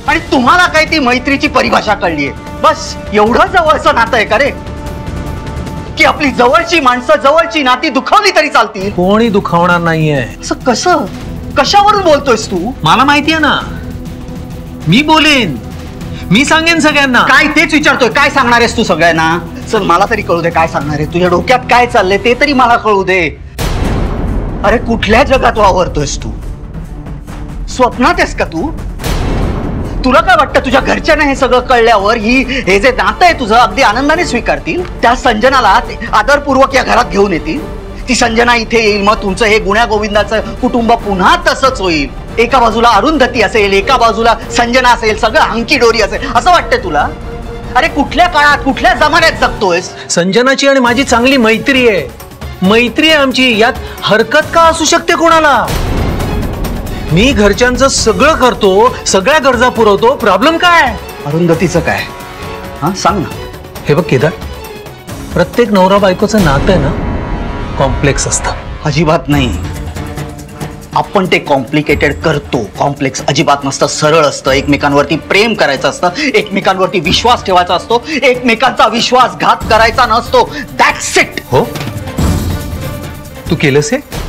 आणि तुम्हाला काय ती मैत्रीची परिभाषा कळलीये? बस एवढं जवळचं नातं आहे का रे, की आपली जवळची माणसं जवळची नाती दुखावली तरी चालतील? कोणी दुखावणार नाहीये. असं कसं? कशावरून बोलतोयस तू? मला माहितीये ना, मी बोलेन, मी सांगेन सगळ्यांना. काय तेच विचारतोय, काय सांगणार आहेस तू सगळ्यांना? चल मला तरी कळू दे काय सांगणार आहे. तुझ्या डोक्यात काय चाललंय ते तरी मला कळू दे. अरे कुठल्या जगात वावरतोयस तू? स्वप्नात आहेस का तू? तुला काय वाटतं तुझ्या घरच्यांना हे सगळं कळल्यावर हे जे नातं आहे तुझं अगदी आनंदाने स्वीकारतील? त्या संजनाला आदरपूर्वक या घरात घेऊन येतील? ती संजना इथे येईल, मग तुमचं हे गुण्या गोविंदाचं कुटुंब पुन्हा तसंच होईल. एका बाजूला अरुंधती असेल, एका बाजूला संजना असेल, सगळं हंकी डोरी असेल असं वाटतंय तुला? अरे कुठल्या काळात कुठल्या जमान्यात जगतोयस? संजनाची आणि माझी चांगली मैत्री आहे, मैत्री आहे आमची, यात हरकत का असू शकते कोणाला? मी घरच्यांचं सगळं करतो, सगळ्या गरजा पुरवतो, प्रॉब्लेम काय? अरुंधतीचं काय? हा सांग ना. हे बघ केदार, प्रत्येक नवरा बायकोचं नातं आहे ना, कॉम्प्लेक्स असतं. अजिबात नाही. आपण ते कॉम्प्लिकेटेड करतो. कॉम्प्लेक्स अजिबात नसतं, सरळ असतं. एकमेकांवरती प्रेम करायचं असतं, एकमेकांवरती विश्वास ठेवायचा असतो, एकमेकांचा विश्वासघात करायचा नसतो. That's it. हो, तू केलंस हे?